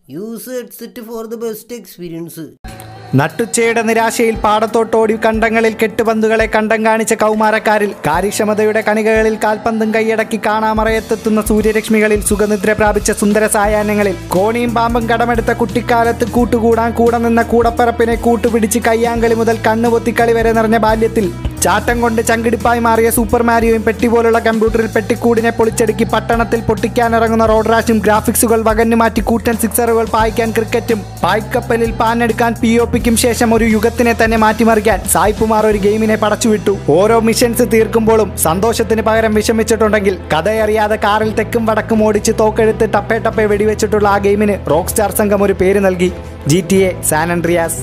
use headset for the best experience. നട്ടുച്ചയുടെ നിരാശയിൽ പാടത്തോട്ടോടി കണ്ടങ്ങളിൽ കെട്ടുപന്തുകളെ കണ്ടം കാണിച്ച കൗമാരക്കാരിൽ കാര്യക്ഷമതയുടെ കണികകളിൽ കാൽപന്തും കൈയടക്കി കാണാമറയത്തെത്തുന്ന സൂര്യരശ്മികളിൽ സുഖനിദ്ര പ്രാപിച്ച സുന്ദര സായാഹ്നങ്ങളിൽ കോണിയും പാമ്പും കടമെടുത്ത കുട്ടിക്കാലത്ത് കൂട്ടുകൂടാൻ കൂടെ നിന്ന കൂടപ്പറപ്പിനെ കൂട്ടുപിടിച്ച് കയ്യാങ്കളി മുതൽ കണ്ണുപൊത്തിക്കളി വരെ നിറഞ്ഞ ബാല്യത്തിൽ ചാട്ടം കൊണ്ട് ചങ്കിടിപ്പായി മാറിയ സൂപ്പർ മാരിയോയും പെട്ടി പോലുള്ള കമ്പ്യൂട്ടറിൽ പെട്ടിക്കൂടിനെ പൊളിച്ചടുക്കി പട്ടണത്തിൽ പൊട്ടിക്കാനിറങ്ങുന്ന റോഡ് റാഷും ഗ്രാഫിക്സുകൾ വകഞ്ഞു മാറ്റി കൂറ്റൻ സിക്സറുകൾ പായിക്കാൻ ക്രിക്കറ്റും പായ്ക്കപ്പലിൽ പാനെടുക്കാൻ POPക്കും ശേഷം ഒരു യുഗത്തിനെ തന്നെ മാറ്റിമറിക്കാൻ സായിപ്പുമാർ ഒരു ഗെയിമിനെ പടച്ചുവിട്ടു. ഓരോ മിഷൻസ് തീർക്കുമ്പോഴും സന്തോഷത്തിന് പകരം വിഷമിച്ചിട്ടുണ്ടെങ്കിൽ കഥയറിയാതെ കാറിൽ തെക്കും വടക്കും ഓടിച്ച് തോക്കെടുത്ത് ടപ്പേ ടപ്പേ വെടിവെച്ചിട്ടുള്ള ആ ഗെയിമിന് റോക്ക് സ്റ്റാർ സംഘം ഒരു പേര് നൽകി, GTA San Andreas.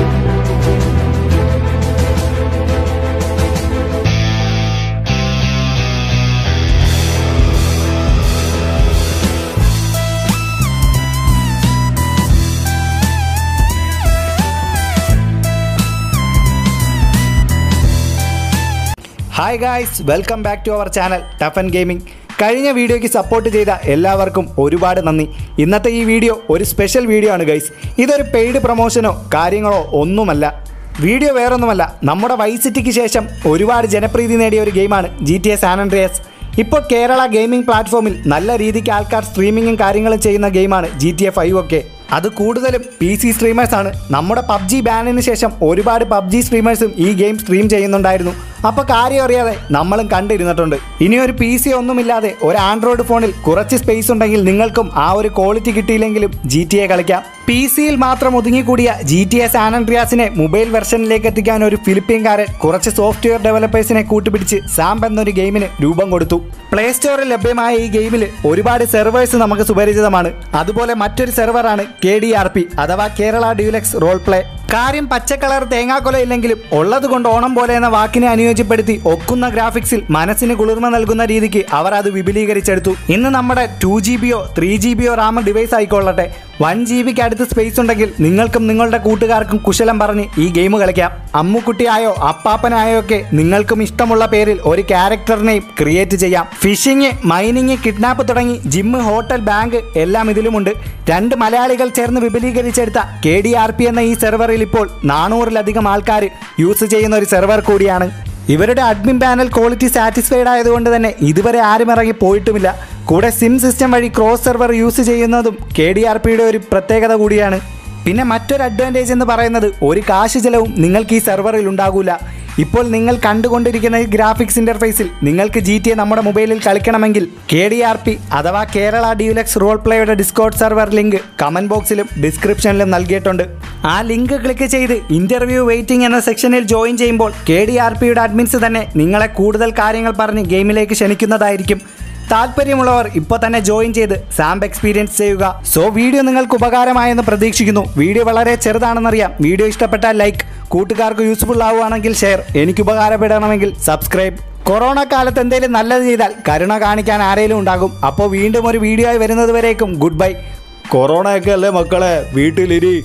Hi guys, welcome back to our channel tough and gaming. കഴിഞ്ഞ വീഡിയോയ്ക്ക് സപ്പോർട്ട് ചെയ്ത എല്ലാവർക്കും ഒരുപാട് നന്ദി. ഇന്നത്തെ ഈ വീഡിയോ ഒരു സ്പെഷ്യൽ വീഡിയോ ആണ് ഗൈസ്. ഇതൊരു പെയ്ഡ് പ്രൊമോഷനോ കാര്യങ്ങളോ ഒന്നുമല്ല. വീഡിയോ വേറൊന്നുമല്ല, നമ്മുടെ വൈസ് സിറ്റിക്ക് ശേഷം ഒരുപാട് ജനപ്രീതി നേടിയ ഒരു ഗെയിമാണ് GTA സാൻ ആൻഡ്രിയാസ്. ഇപ്പോൾ കേരള ഗെയിമിംഗ് പ്ലാറ്റ്ഫോമിൽ നല്ല രീതിക്ക് ആൾക്കാർ സ്ട്രീമിങ്ങും കാര്യങ്ങളും ചെയ്യുന്ന ഗെയിമാണ് GTA 5 ഒക്കെ. അത് കൂടുതലും PC സ്ട്രീമേഴ്സാണ്. നമ്മുടെ PUBG ബാനിന് ശേഷം ഒരുപാട് PUBG സ്ട്രീമേഴ്സും ഈ ഗെയിം സ്ട്രീം ചെയ്യുന്നുണ്ടായിരുന്നു. അപ്പോൾ കാര്യം അറിയാതെ നമ്മളും കണ്ടിരുന്നിട്ടുണ്ട്. ഇനി ഒരു PC ഒന്നുമില്ലാതെ ഒരു ആൻഡ്രോയിഡ് ഫോണിൽ കുറച്ച് സ്പേസ് ഉണ്ടെങ്കിൽ നിങ്ങൾക്കും ആ ഒരു ക്വാളിറ്റി കിട്ടിയില്ലെങ്കിലും GTA കളിക്കാം. PCയിൽ മാത്രം ഒതുങ്ങിക്കൂടിയ GTA സാൻ ആൻഡ്രിയാസിനെ മൊബൈൽ വെർഷനിലേക്ക് എത്തിക്കാൻ ഒരു ഫിലിപ്പീൻകാരൻ കുറച്ച് സോഫ്റ്റ്വെയർ ഡെവലപ്പേഴ്സിനെ കൂട്ടുപിടിച്ച് സാംപ് എന്നൊരു ഗെയിമിന് രൂപം കൊടുത്തു. പ്ലേ സ്റ്റോറിൽ ലഭ്യമായ ഈ ഗെയിമിൽ ഒരുപാട് സെർവേഴ്സ് നമുക്ക് സുപരിചിതമാണ്. അതുപോലെ മറ്റൊരു സെർവറാണ് KDRP അഥവാ കേരള ഡ്യൂലക്സ് റോൾ പ്ലേ. കാര്യം പച്ചക്കളർ തേങ്ങാക്കൊല ഇല്ലെങ്കിലും ഉള്ളത് കൊണ്ട് ഓണം പോലെ എന്ന വാക്കിനെ അനുയോജ്യപ്പെടുത്തി ഒക്കുന്ന ഗ്രാഫിക്സിൽ മനസ്സിന് കുളിർമ നൽകുന്ന രീതിക്ക് അവർ അത് വിപുലീകരിച്ചെടുത്തു. ഇന്ന് നമ്മുടെ 2GBയോ 3GBയോ റാം ഡിവൈസ് ആയിക്കൊള്ളട്ടെ, 1GB അടുത്ത് സ്പേസ് ഉണ്ടെങ്കിൽ നിങ്ങൾക്കും നിങ്ങളുടെ കൂട്ടുകാർക്കും കുശലം പറഞ്ഞ് ഈ ഗെയിം കളിക്കാം. അമ്മുക്കുട്ടിയായോ അപ്പാപ്പനായോ ഒക്കെ നിങ്ങൾക്കും ഇഷ്ടമുള്ള പേരിൽ ഒരു ക്യാരക്ടറിനെയും ക്രിയേറ്റ് ചെയ്യാം. ഫിഷിങ്, മൈനിങ്, കിഡ്നാപ്പ് തുടങ്ങി ജിമ്മ്, ഹോട്ടൽ, ബാങ്ക് എല്ലാം ഇതിലുമുണ്ട്. 2 മലയാളികൾ ചേർന്ന് വിപുലീകരിച്ചെടുത്ത KDRP എന്ന ഈ സെർവറിൽ ഇപ്പോൾ 400-ലധികം ആൾക്കാർ യൂസ് ചെയ്യുന്ന ഒരു സെർവർ കൂടിയാണ്. ഇവരുടെ അഡ്മിൻ പാനൽ ക്വാളിറ്റി സാറ്റിസ്ഫൈഡ് ആയതുകൊണ്ട് തന്നെ ഇതുവരെ ആരും ഇറങ്ങി പോയിട്ടുമില്ല. കൂടെ സിം സിസ്റ്റം വഴി ക്രോസ് സെർവർ യൂസ് ചെയ്യുന്നതും KDRPയുടെ ഒരു പ്രത്യേകത കൂടിയാണ്. പിന്നെ മറ്റൊരു അഡ്വാൻറ്റേജ് എന്ന് പറയുന്നത് ഒരു കാശ് ചിലവും നിങ്ങൾക്ക് ഈ സെർവറിൽ ഉണ്ടാകില്ല. ഇപ്പോൾ നിങ്ങൾ കണ്ടുകൊണ്ടിരിക്കുന്ന ഈ ഗ്രാഫിക്സ് ഇൻ്റർഫേസിൽ നിങ്ങൾക്ക് GTA നമ്മുടെ മൊബൈലിൽ കളിക്കണമെങ്കിൽ KDRP അഥവാ കേരള ഡ്യൂലക്സ് റോൾ പ്ലേയുടെ ഡിസ്കോഡ് സെർവർ ലിങ്ക് കമൻറ്റ് ബോക്സിലും ഡിസ്ക്രിപ്ഷനിലും നൽകിയിട്ടുണ്ട്. ആ ലിങ്ക് ക്ലിക്ക് ചെയ്ത് ഇൻ്റർവ്യൂ വെയിറ്റിംഗ് എന്ന സെക്ഷനിൽ ജോയിൻ ചെയ്യുമ്പോൾ KDRPയുടെ അഡ്മിൻസ് തന്നെ നിങ്ങളെ കൂടുതൽ കാര്യങ്ങൾ പറഞ്ഞ് ഗെയിമിലേക്ക് ക്ഷണിക്കുന്നതായിരിക്കും. താല്പര്യമുള്ളവർ ഇപ്പോൾ തന്നെ ജോയിൻ ചെയ്ത് സാംപ് എക്സ്പീരിയൻസ് ചെയ്യുക. സോ വീഡിയോ നിങ്ങൾക്ക് ഉപകാരമായെന്ന് പ്രതീക്ഷിക്കുന്നു. വീഡിയോ വളരെ ചെറുതാണെന്നറിയാം. വീഡിയോ ഇഷ്ടപ്പെട്ടാൽ ലൈക്ക്, കൂട്ടുകാർക്ക് യൂസ്ഫുൾ ആവുകയാണെങ്കിൽ ഷെയർ, എനിക്ക് ഉപകാരപ്പെടണമെങ്കിൽ സബ്സ്ക്രൈബ്. കൊറോണ കാലത്ത് എന്തെങ്കിലും നല്ലത് ചെയ്താൽ കരുണ കാണിക്കാൻ ആരെങ്കിലും ഉണ്ടാകും. അപ്പോൾ വീണ്ടും ഒരു വീഡിയോ ആയി വരുന്നത് വരേക്കും ഗുഡ് ബൈ. കൊറോണയൊക്കെ അല്ലേ മക്കളെ, വീട്ടിലിരി.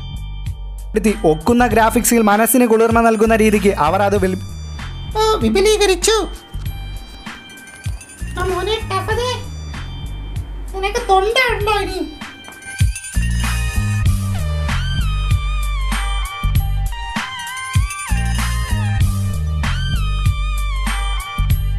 ഒക്കുന്ന ഗ്രാഫിക്സിൽ മനസ്സിന് കുളിർമ നൽകുന്ന രീതിക്ക് അവർ അത് വിപുലീകരിച്ചു. മോനെ ടഫദേ, നിനക്ക് തൊണ്ട ഉണ്ടോ ഇനി?